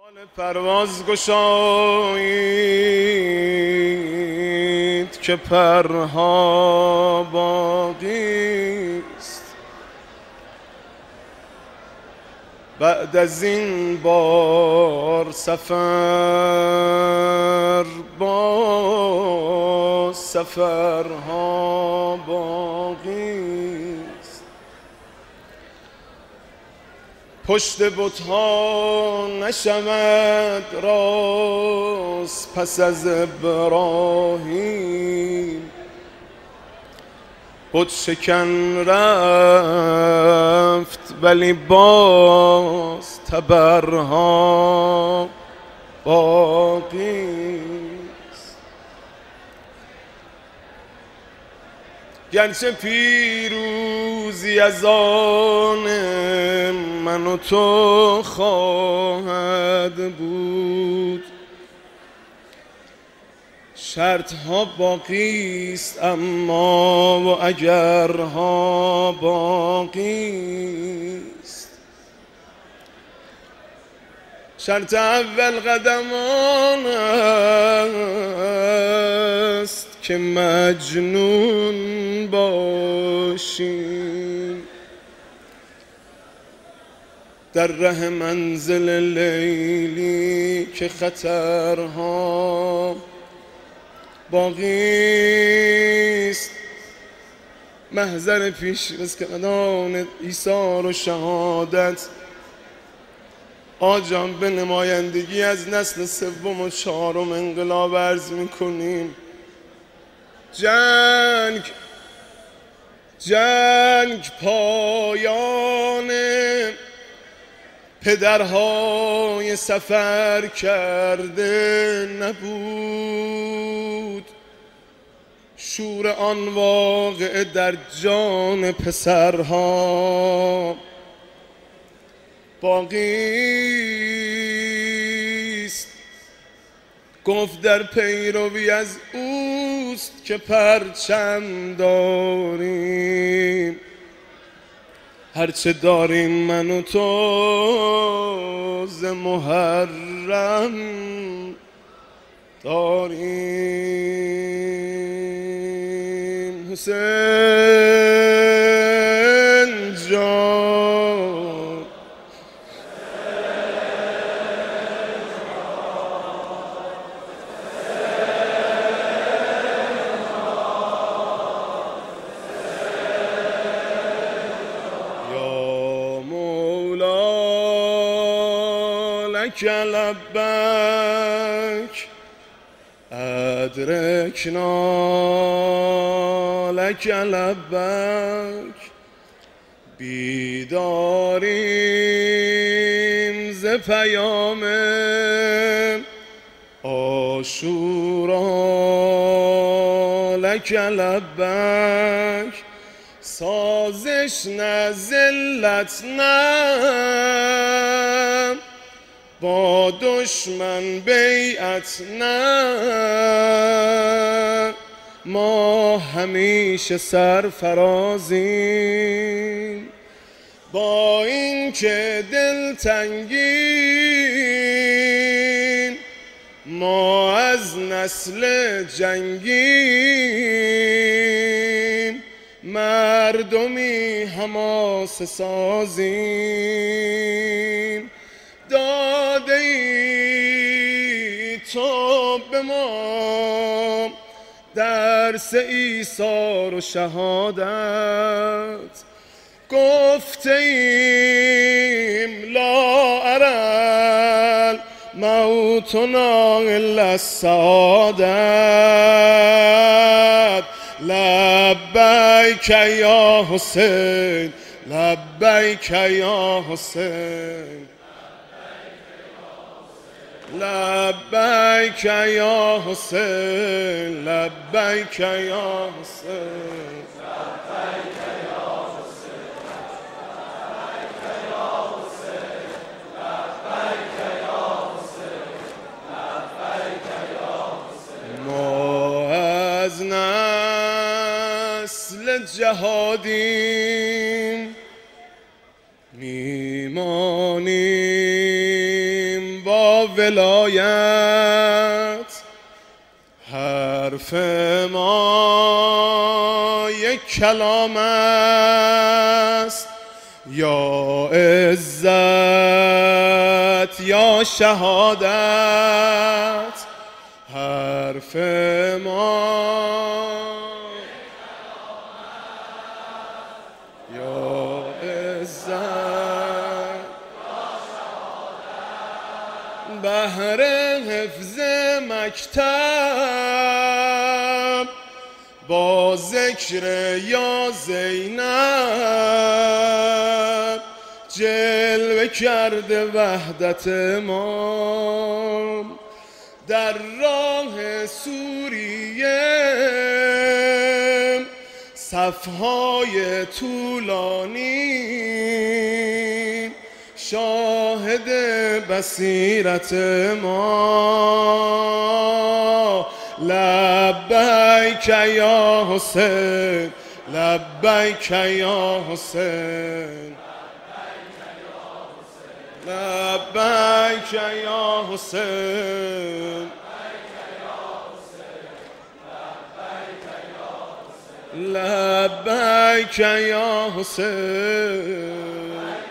پرواز گشایید که پرها باقی است، بعد از این بار سفر با سفرها باقی است. پشت بت‌ها نشود راست پس از ابراهیم، بت شکن رفت ولی باز تبرها باقی است. گرچه پیروزی از آن من و تو خواهد بود، شرط ها باقی است اما و اگرها باقی است. شرط اول قدم آن است که مجنون باشیم، در ره منزل لیلی که خطرها باقی است. محضر پیش از کردن ایثار و شهادت آجام به نمایندگی از نسل سوم و چهارم انقلاب عرض میکنیم: جنگ پایان پدرهای سفر کرده نبود، شور آن واقعه در جان پسرها باقی است. گفت در پیروی از اوست که پرچم داریم، هرچه داریم من و تو ز محرم داریم. حسین جان لک لبک ادرکنا لک لبک، بیداریم ز پیام عاشورا لک لبک. سازش نه ذلت نه، با دشمن بیعت نه، ما همیشه سرفرازیم. با این که دلتنگیم ما از نسل جنگیم، مردمی حماسه سازیم. داده ای تو به ما درس ایثار و شهادت، گفته ایم لا ارى موتنا الا السعادت. لبیک یا حسین لبیک یا حسین لبیک یا حسین لبیک یا حسین. ما از نسل جهادیم میمانیم با ولایت، حرف ما یک کلام است، یا عزت یا شهادت. حرف ما یا عزت بهر حفظ مکتب با ذکر یا زینب جلوه کرده وحدت ما. در راه سوریه صفهای طولانی شاهد بصیرت ما. لبیک یا حسین، لبیک یا حسین، لبیک یا حسین، لبیک یا حسین.